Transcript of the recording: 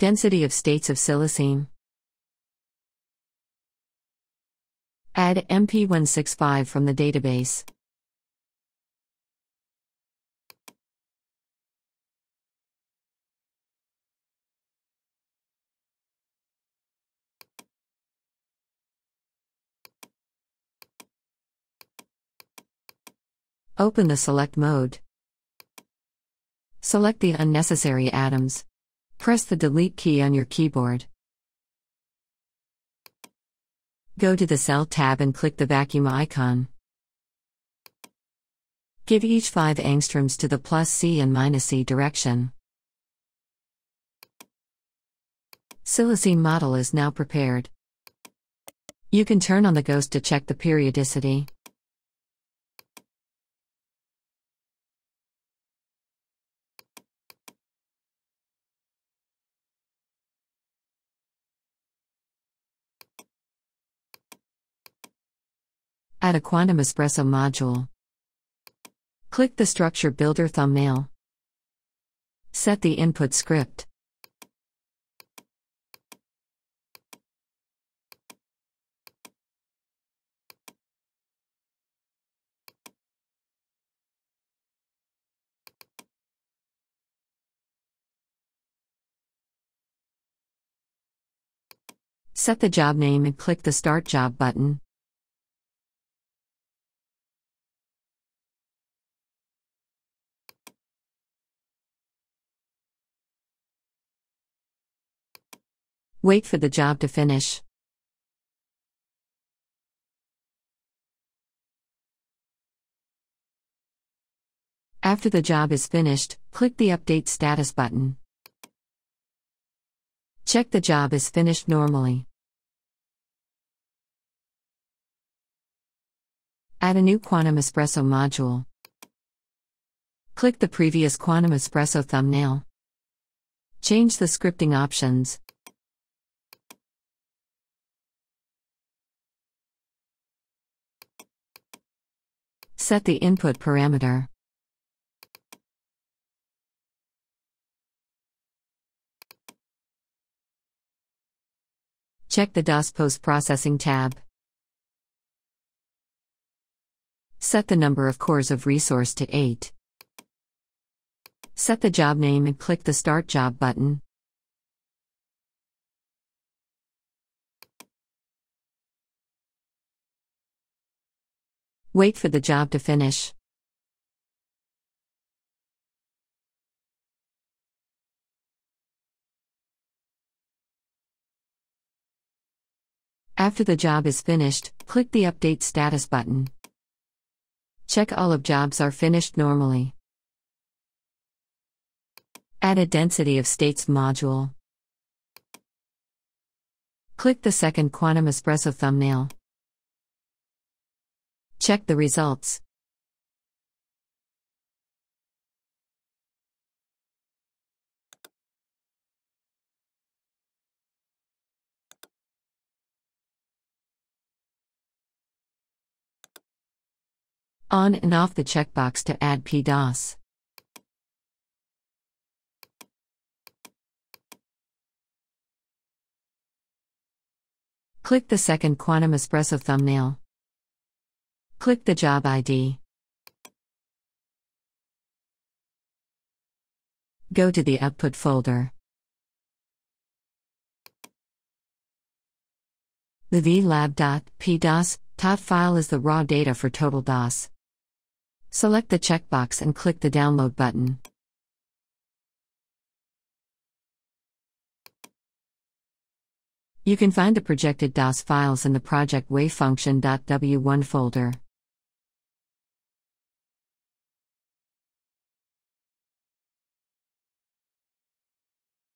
Density of states of silicene. Add 𝗦𝗶𝗹𝗶𝗰𝗲 from the database. Open the Select mode. Select the unnecessary atoms. Press the Delete key on your keyboard. Go to the Cell tab and click the vacuum icon. Give each 5 angstroms to the +C and -C direction. Silicene model is now prepared. You can turn on the ghost to check the periodicity. Add a Quantum Espresso module. Click the Structure Builder thumbnail. Set the input script. Set the job name and click the Start Job button. Wait for the job to finish. After the job is finished, click the Update Status button. Check the job is finished normally. Add a new Quantum Espresso module. Click the previous Quantum Espresso thumbnail. Change the scripting options. Set the input parameter. Check the DOS Post-Processing tab. Set the number of cores of resource to 8. Set the job name and click the Start Job button. Wait for the job to finish. After the job is finished, click the Update Status button. Check all of jobs are finished normally. Add a Density of States module. Click the second Quantum Espresso thumbnail. Check the results. On and off the checkbox to add Pdos. Click the second Quantum Espresso thumbnail. Click the job ID. Go to the output folder. The 𝗨𝘁𝗶𝗶𝗀𝗏 file is the raw data for total DOS. Select the checkbox and click the Download button. You can find the projected DOS files in the project 𝗨𝘁𝗶𝗶𝗀𝗏 folder.